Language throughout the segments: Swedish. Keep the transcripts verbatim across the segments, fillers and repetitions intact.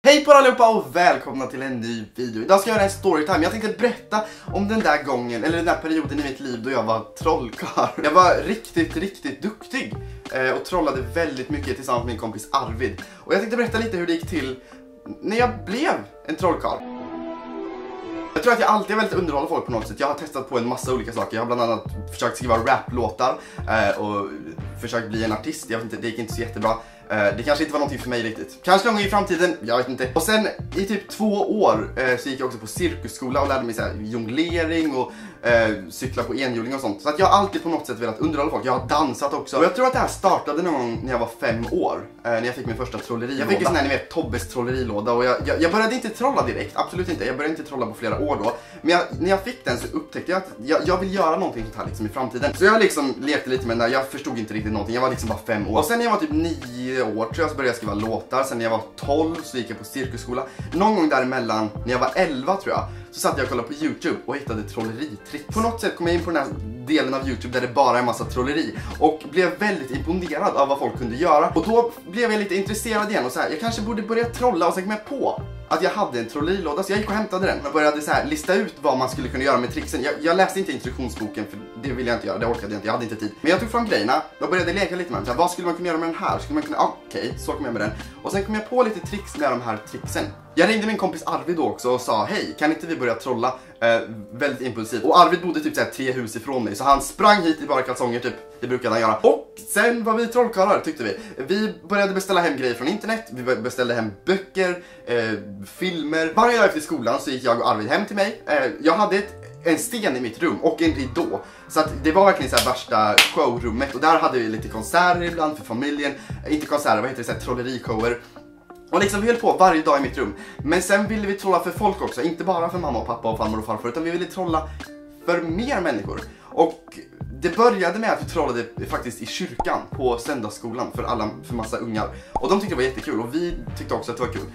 Hej på er allihopa och välkomna till en ny video. Idag ska jag göra en storytime. Jag tänkte berätta om den där gången, eller den där perioden i mitt liv då jag var trollkarl. Jag var riktigt, riktigt duktig eh, och trollade väldigt mycket tillsammans med min kompis Arvid. Och jag tänkte berätta lite hur det gick till när jag blev en trollkarl. Jag tror att jag alltid är väldigt underhåller folk på något sätt. Jag har testat på en massa olika saker. Jag har bland annat försökt skriva raplåtar eh, och försökt bli en artist. Jag vet inte, det gick inte så jättebra. Eh, det kanske inte var någonting för mig riktigt. Kanske någon gång i framtiden, jag vet inte. Och sen i typ två år eh, så gick jag också på cirkusskola och lärde mig så här, jonglering och eh, cykla på enhjuling och sånt. Så att jag har alltid på något sätt velat underhålla folk. Jag har dansat också. Och jag tror att det här startade någon gång när jag var fem år. Eh, när jag fick min första trollerilåda. Jag fick en sån här, ni vet, Tobbes trollerilåda. Och jag, jag, jag började inte trolla direkt, absolut inte. Jag började inte trolla på flera år då. Men jag, när jag fick den så upptäckte jag att jag, jag vill göra någonting sånt här liksom i framtiden. Så jag liksom lekte lite med den där. Jag förstod inte riktigt någonting. Jag var liksom bara fem år. Och sen när jag var typ nio år tror jag så började jag skriva låtar. Sen när jag var tolv så gick jag på cirkusskola. Någon gång däremellan, när jag var elva tror jag, så satt jag och kollade på YouTube och hittade trolleritricks. På något sätt kom jag in på den här delen av YouTube där det bara är en massa trolleri. Och blev väldigt imponerad av vad folk kunde göra. Och då blev jag lite intresserad igen och så här, jag kanske borde börja trolla. Och sen kom jag på att jag hade en trollerilåda, så jag gick och hämtade den och började så här lista ut vad man skulle kunna göra med tricksen. Jag, jag läste inte instruktionsboken för det ville jag inte göra, det orkade jag inte, jag hade inte tid. Men jag tog fram grejerna och började leka lite med dem. Så här, vad skulle man kunna göra med den här? Skulle man kunna, ah, okej, okay, så kom jag med den. Och sen kom jag på lite tricks med de här tricksen. Jag ringde min kompis Arvid då också och sa, hej, kan inte vi börja trolla? Eh, väldigt impulsivt. Och Arvid bodde typ så här tre hus ifrån mig, så han sprang hit i bara kalsonger typ. Det brukade han göra. Och sen var vi trollkarlar, tyckte vi. Vi började beställa hem grejer från internet. Vi beställde hem böcker, eh, filmer. Varje dag efter skolan så gick jag och Arvid hem till mig. Eh, jag hade ett, en sten i mitt rum och en ridå. Så att det var verkligen så här värsta showrummet. Och där hade vi lite konserter ibland för familjen. Eh, inte konserter, vad heter det? Så här trollerishower. Och liksom vi höll på varje dag i mitt rum. Men sen ville vi trolla för folk också. Inte bara för mamma och pappa och farmor och farfar. Utan vi ville trolla för mer människor. Och det började med att vi trollade faktiskt i kyrkan på söndagsskolan för alla, för massa ungar. Och de tyckte det var jättekul och vi tyckte också att det var kul.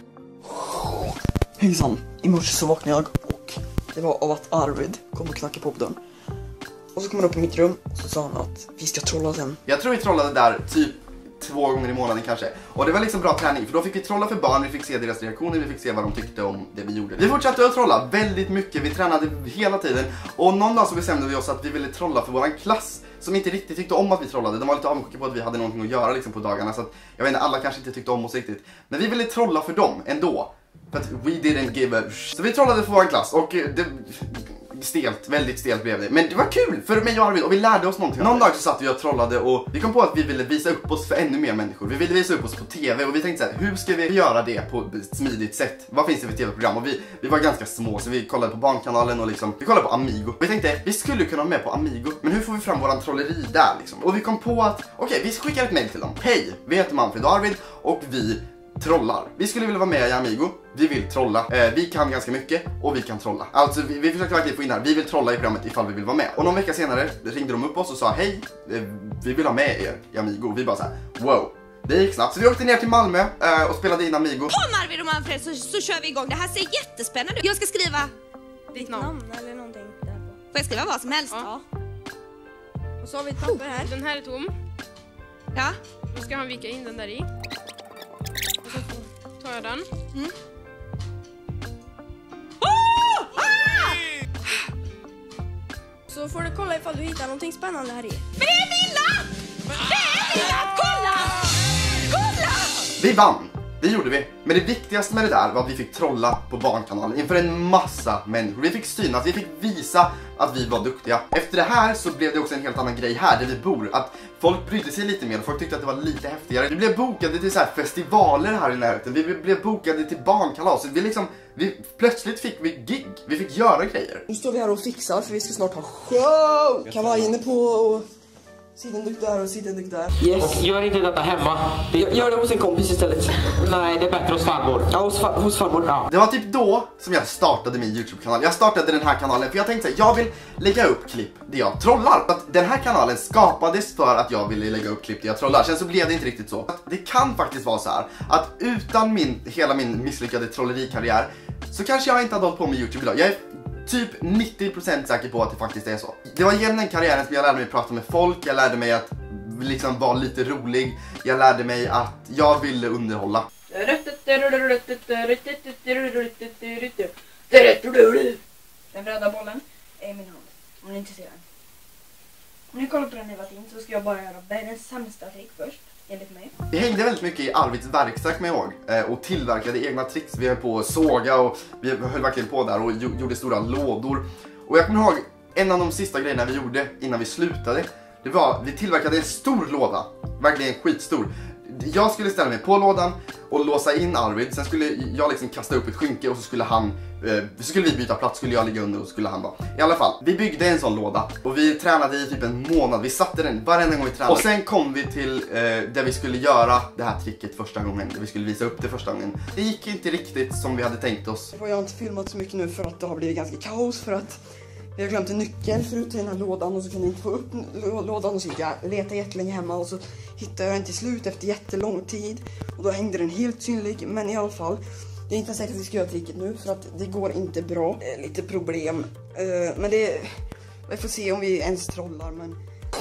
Hejsan, i morse så vaknade jag och det var av att Arvid kom och knackade på på dörren. Och så kom han upp i mitt rum och så sa han att vi ska trolla sen. Jag tror vi trollade där typ två gånger i månaden kanske. Och det var liksom bra träning, för då fick vi trolla för barn, vi fick se deras reaktioner, vi fick se vad de tyckte om det vi gjorde. Vi fortsatte att trolla väldigt mycket, vi tränade hela tiden. Och någon dag så bestämde vi oss att vi ville trolla för våran klass, som inte riktigt tyckte om att vi trollade. De var lite avundsjuka på att vi hade någonting att göra liksom på dagarna, så att jag vet inte, alla kanske inte tyckte om oss riktigt. Men vi ville trolla för dem ändå. För att we didn't give a sh. Så vi trollade för våran klass och det... stelt, väldigt stelt blev det. Men det var kul för mig och Arvid och vi lärde oss någonting. Någon dag så satt vi och trollade och vi kom på att vi ville visa upp oss för ännu mer människor. Vi ville visa upp oss på tv och vi tänkte så här, hur ska vi göra det på ett smidigt sätt? Vad finns det för tv-program? Och vi, vi var ganska små så vi kollade på Barnkanalen och liksom, vi kollade på Amigo. Vi tänkte, vi skulle kunna vara med på Amigo, men hur får vi fram våran trolleri där liksom? Och vi kom på att, okej, okay, vi skickar ett mail till dem. Hej, vi heter Manfred och Arvid och vi trollar. Vi skulle vilja vara med i Amigo. Vi vill trolla. Eh, vi kan ganska mycket och vi kan trolla. Alltså vi, vi försökte verkligen få in här. Vi vill trolla i programmet ifall vi vill vara med. Och någon vecka senare ringde de upp oss och sa, hej, eh, vi vill ha med er i Amigo. Och vi bara så här, wow. Det gick snabbt. Så vi åkte ner till Malmö eh, och spelade in Amigo. Kom Arvid och Manfred, så, så kör vi igång. Det här ser jättespännande ut. Jag ska skriva ditt namn, namn eller någonting där på. Får jag skriva vad som helst? Ja. Och så har vi ett papper här. Den här är tom. Ja. Nu ska han vika in den där i. Och så tar jag den. Mm. Så får du kolla ifall du hittar någonting spännande här i. Men det är Milla! Det är Milla! Kolla! Kolla! Vi vann! Det gjorde vi. Men det viktigaste med det där var att vi fick trolla på Barnkanalen inför en massa människor. Vi fick synas, vi fick visa att vi var duktiga. Efter det här så blev det också en helt annan grej här där vi bor. Att folk brydde sig lite mer och folk tyckte att det var lite häftigare. Vi blev bokade till så här festivaler här i närheten. Vi blev bokade till barnkalas. Vi liksom, vi, plötsligt fick vi gig. Vi fick göra grejer. Nu står vi här och fixar för vi ska snart ha show. Kavajen är på och... sidan duk där och sidan duk där. Yes. Gör inte detta hemma. Det... Gör det hos en kompis istället. Nej, det är bättre hos farmor. Ja, hos, fa hos farmor. Ja. Det var typ då som jag startade min YouTube-kanal. Jag startade den här kanalen för jag tänkte att jag vill lägga upp klipp där jag trollar. Att den här kanalen skapades för att jag ville lägga upp klipp där jag trollar. Sen så blev det inte riktigt så. Att det kan faktiskt vara så här att utan min, hela min misslyckade trollerikarriär så kanske jag inte hade hållit på med YouTube idag. Jag är typ nittio procent säker på att det faktiskt är så. Det var genom den karriären som jag lärde mig att prata med folk. Jag lärde mig att liksom vara lite rolig. Jag lärde mig att jag ville underhålla. Rött, Den röda bollen är i min hand. Om ni inte ser den. Om ni kollar på den hela tiden så ska jag bara göra världens sämsta trick först. Enligt mig. Vi hängde väldigt mycket i Arvids verkstad med jag ihåg, och tillverkade egna tricks. Vi höll på att såga och vi höll verkligen på där och gjorde stora lådor. Och jag kommer ihåg en av de sista grejerna vi gjorde innan vi slutade. Det var, vi tillverkade en stor låda, verkligen skitstor. Jag skulle ställa mig på lådan och låsa in Arvid. Sen skulle jag liksom kasta upp ett skynke och så skulle han, eh, så skulle vi byta plats, skulle jag ligga under och skulle han vara. I alla fall, vi byggde en sån låda och vi tränade i typ en månad. Vi satte den varenda gång vi tränade. Och sen kom vi till eh, där vi skulle göra det här tricket första gången. Där vi skulle visa upp det första gången. Det gick inte riktigt som vi hade tänkt oss. Jag har inte filmat så mycket nu för att det har blivit ganska kaos, för att vi har glömt en nyckel förut i den här lådan och så kunde jag inte få upp lådan och så gick jag leta jättelänge hemma och så hittade jag den till slut efter jättelång tid och då hängde den helt synlig. Men i alla fall, det är inte säkert att vi ska göra tricket nu för att det går inte bra. Det är lite problem, men det, vi får se om vi ens trollar. Men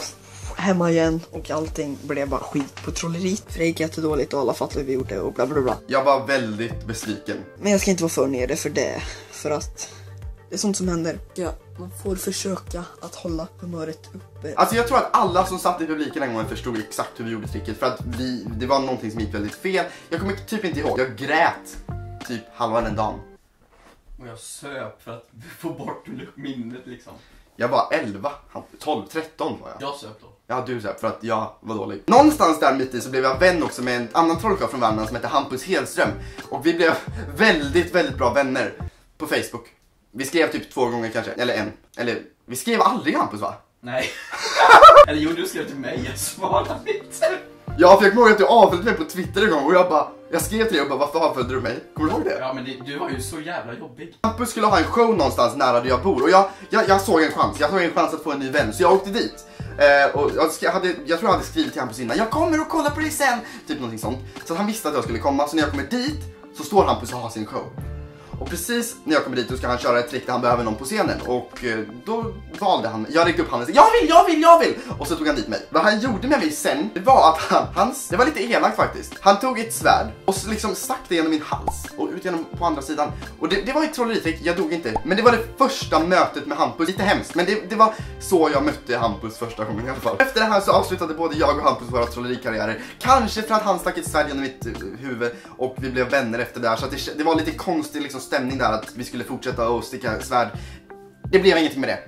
hemma igen och allting blev bara skit på trolleriet. För det gick jättedåligt och alla fattade hur vi gjorde och bla bla bla. Jag var väldigt besviken. Men jag ska inte vara för nere för det, för att det är sånt som händer. Ja, man får försöka att hålla humöret uppe. Alltså jag tror att alla som satt i publiken en gång förstod exakt hur vi gjorde tricket. För att vi, det var någonting som gick väldigt fel. Jag kommer typ inte ihåg. Jag grät typ halva den dagen. Och jag söp för att få bort minnet liksom. Jag var elva, tolv, tretton var jag. Jag söp då. Ja, du söp för att jag var dålig. Någonstans där mitt i så blev jag vän också med en annan trollkarl från Värmland som heter Hampus Hedström. Och vi blev väldigt, väldigt bra vänner på Facebook. Vi skrev typ två gånger kanske, eller en. Eller, vi skrev aldrig Hampus va? Nej. Eller jo, du skrev till mig, jag svarade inte. Ja, för jag kommer ihåg att du avföljde mig på Twitter en gång och jag bara, jag skrev till dig och bara, varför avföljde du mig? Kommer du ihåg det? Ja, men det, du var ju så jävla jobbig. Hampus skulle ha en show någonstans nära där jag bor och jag, jag, jag såg en chans, jag såg en chans att få en ny vän, så jag åkte dit. Eh, och jag, hade, jag tror jag hade skrivit till Hampus innan, jag kommer och kollar på dig sen, typ någonting sånt. Så att han visste att jag skulle komma, så när jag kommer dit så står Hampus och har sin show. Och precis när jag kommer dit så ska han köra ett trick där han behöver någon på scenen. Och då valde han, jag räckte upp handen och sa, jag vill, jag vill, jag vill! Och så tog han dit mig. Vad han gjorde med mig sen, det var att han, hans, det var lite elakt faktiskt. Han tog ett svärd och så liksom stack det genom min hals och ut genom på andra sidan. Och det, det var ett trolleritrick, jag dog inte. Men det var det första mötet med Hampus, lite hemskt. Men det, det var så jag mötte Hampus första gången i alla fall. Efter det här så avslutade både jag och Hampus våra trollerikarriärer. Kanske för att han stack ett svärd genom mitt huvud och vi blev vänner efter det här. Så att det, det var lite konstigt liksom stämning där att vi skulle fortsätta och sticka svärd. Det blev ingenting med det.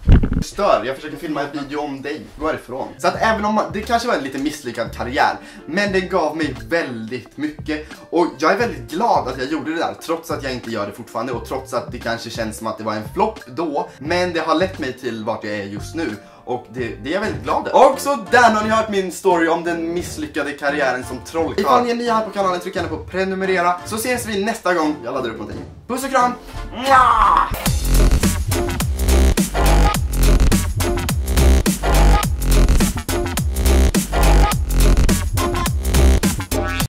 Stör, jag försöker filma en video om dig. Gå härifrån. Så att även om man, det kanske var en lite misslyckad karriär, men det gav mig väldigt mycket. Och jag är väldigt glad att jag gjorde det där, trots att jag inte gör det fortfarande. Och trots att det kanske känns som att det var en flopp då. Men det har lett mig till vart jag är just nu. Och det, det är jag väldigt glad över. Och så där har ni hört min story om den misslyckade karriären som trollkarl. Ifall ni är nya här på kanalen, tryck gärna på prenumerera. Så ses vi nästa gång jag laddar upp någonting. Puss och kram! Mwah!